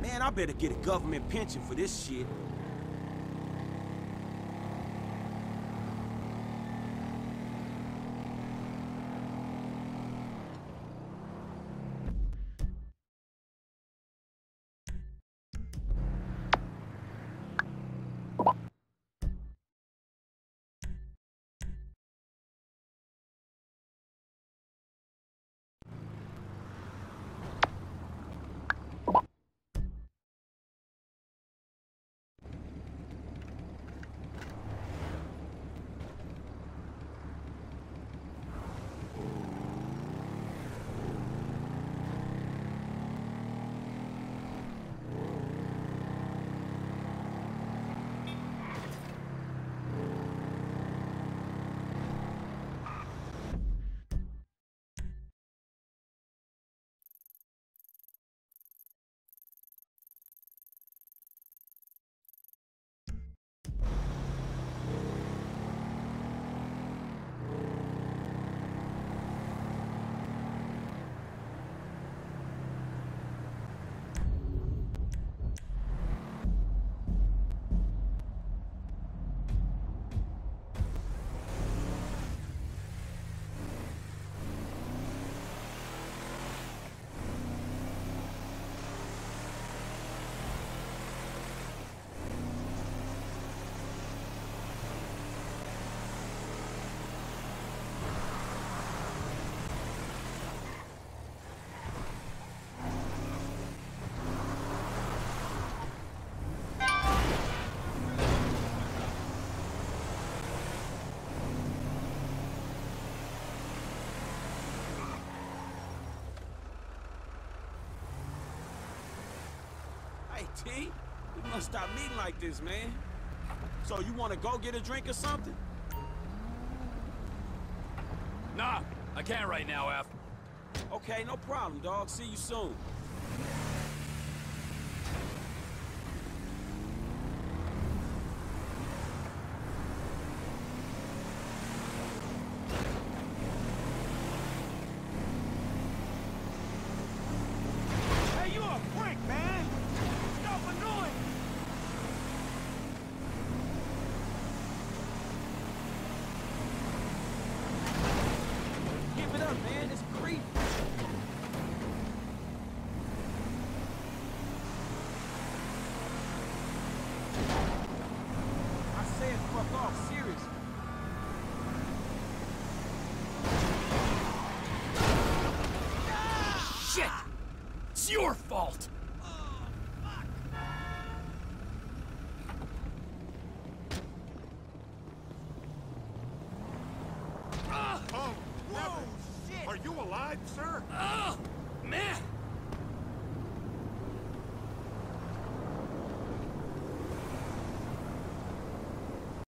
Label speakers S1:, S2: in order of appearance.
S1: Man, I better get a government pension for this shit. Hey, T, we must stop meeting like this, man. So you want to go get a drink or something?
S2: Nah, I can't right now, F.
S1: Okay, no problem, dog. See you soon. Hey, you a freak, man! Stop annoying! Give it up, man. It's creepy. I said fuck off, seriously.
S2: Shit! It's your fault!
S3: Oh, whoa, shit! Are you alive, sir?
S2: Oh, man!